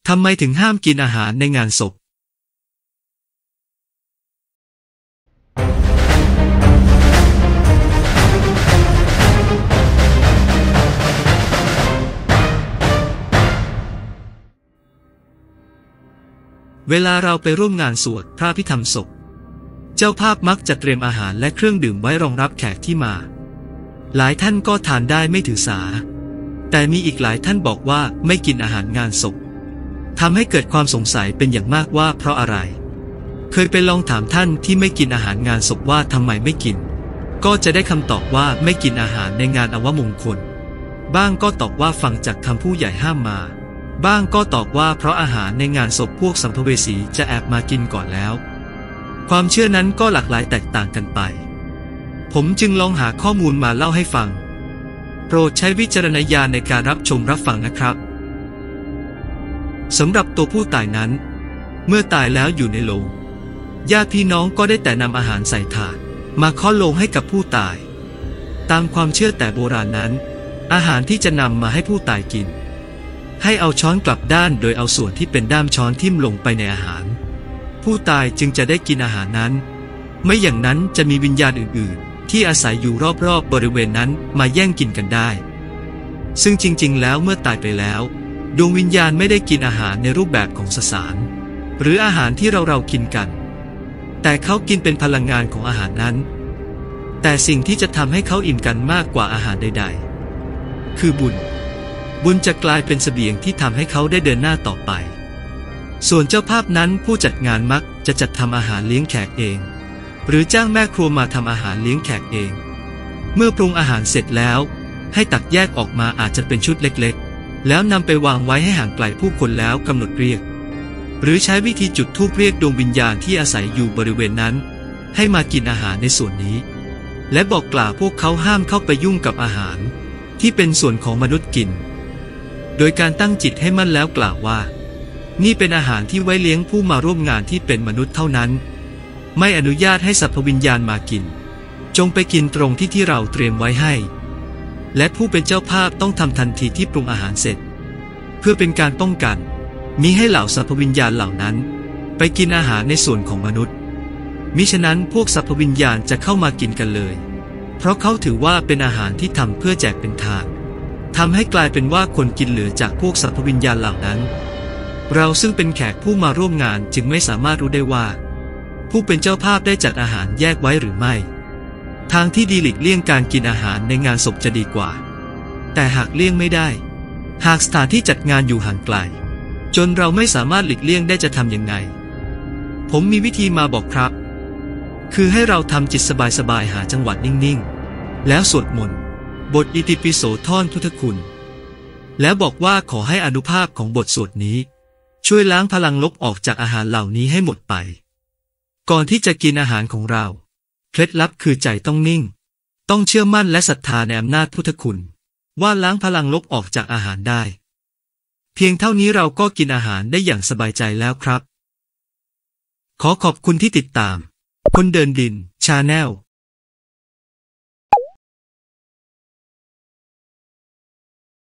ทำไมถึงห้ามกินอาหารในงานศพเวลาเราไปร่วมงานสวดพระพิธรรมศพเจ้าภาพมักจะเตรียมอาหารและเครื่องดื่มไว้รองรับแขกที่มาหลายท่านก็ทานได้ไม่ถือสาแต่มีอีกหลายท่านบอกว่าไม่กินอาหารงานศพทำให้เกิดความสงสัยเป็นอย่างมากว่าเพราะอะไรเคยไปลองถามท่านที่ไม่กินอาหารงานศพว่าทำไมไม่กินก็จะได้คำตอบว่าไม่กินอาหารในงานอวมงคลบ้างก็ตอบว่าฟังจากคำผู้ใหญ่ห้ามมาบ้างก็ตอบว่าเพราะอาหารในงานศพพวกสัมภเวสีจะแอบมากินก่อนแล้วความเชื่อนั้นก็หลากหลายแตกต่างกันไปผมจึงลองหาข้อมูลมาเล่าให้ฟังโปรดใช้วิจารณญาณในการรับชมรับฟังนะครับสำหรับตัวผู้ตายนั้นเมื่อตายแล้วอยู่ในโลงญาติพี่น้องก็ได้แต่นำอาหารใส่ถาดมาเคาะโลงให้กับผู้ตายตามความเชื่อแต่โบราณนั้นอาหารที่จะนำมาให้ผู้ตายกินให้เอาช้อนกลับด้านโดยเอาส่วนที่เป็นด้ามช้อนทิ่มลงไปในอาหารผู้ตายจึงจะได้กินอาหารนั้นไม่อย่างนั้นจะมีวิญญาณอื่นๆที่อาศัยอยู่รอบๆบริเวณนั้นมาแย่งกินกันได้ซึ่งจริงๆแล้วเมื่อตายไปแล้วดวงวิญญาณไม่ได้กินอาหารในรูปแบบของสสารหรืออาหารที่เรากินกันแต่เขากินเป็นพลังงานของอาหารนั้นแต่สิ่งที่จะทำให้เขาอิ่มกันมากกว่าอาหารใดๆคือบุญจะกลายเป็นเสบียงที่ทำให้เขาได้เดินหน้าต่อไปส่วนเจ้าภาพนั้นผู้จัดงานมักจะจัดทำอาหารเลี้ยงแขกเองหรือจ้างแม่ครัวมาทำอาหารเลี้ยงแขกเองเมื่อปรุงอาหารเสร็จแล้วให้ตักแยกออกมาอาจจะเป็นชุดเล็กๆแล้วนำไปวางไว้ให้ห่างไกลผู้คนแล้วกำหนดเรียกหรือใช้วิธีจุดธูปเรียกดวงวิญญาณที่อาศัยอยู่บริเวณนั้นให้มากินอาหารในส่วนนี้และบอกกล่าวพวกเขาห้ามเข้าไปยุ่งกับอาหารที่เป็นส่วนของมนุษย์กินโดยการตั้งจิตให้มั่นแล้วกล่าวว่านี่เป็นอาหารที่ไว้เลี้ยงผู้มาร่วมงานที่เป็นมนุษย์เท่านั้นไม่อนุญาตให้สัพพวิญญาณมากินจงไปกินตรงที่เราเตรียมไว้ให้และผู้เป็นเจ้าภาพต้องทำทันทีที่ปรุงอาหารเสร็จเพื่อเป็นการป้องกันมิให้เหล่าสัพพวิญญาณเหล่านั้นไปกินอาหารในส่วนของมนุษย์มิฉะนั้นพวกสัพพวิญญาณจะเข้ามากินกันเลยเพราะเขาถือว่าเป็นอาหารที่ทำเพื่อแจกเป็นทานทำให้กลายเป็นว่าคนกินเหลือจากพวกสัพพวิญญาณเหล่านั้นเราซึ่งเป็นแขกผู้มาร่วมงานจึงไม่สามารถรู้ได้ว่าผู้เป็นเจ้าภาพได้จัดอาหารแยกไว้หรือไม่ทางที่ดีหลีกเลี่ยงการกินอาหารในงานศพจะดีกว่าแต่หากเลี่ยงไม่ได้หากสถานที่จัดงานอยู่ห่างไกลจนเราไม่สามารถหลีกเลี่ยงได้จะทำยังไงผมมีวิธีมาบอกครับคือให้เราทำจิตสบายๆหาจังหวะนิ่งๆแล้วสวดมนต์บทอิติปิโสท่อนพุทธคุณแล้วบอกว่าขอให้อานุภาพของบทสวดนี้ช่วยล้างพลังลบออกจากอาหารเหล่านี้ให้หมดไปก่อนที่จะกินอาหารของเราเคล็ดลับคือใจต้องนิ่งต้องเชื่อมั่นและศรัทธาในอำนาจพุทธคุณว่าล้างพลังลบออกจากอาหารได้เพียงเท่านี้เราก็กินอาหารได้อย่างสบายใจแล้วครับขอขอบคุณที่ติดตามคนเดินดิน Channel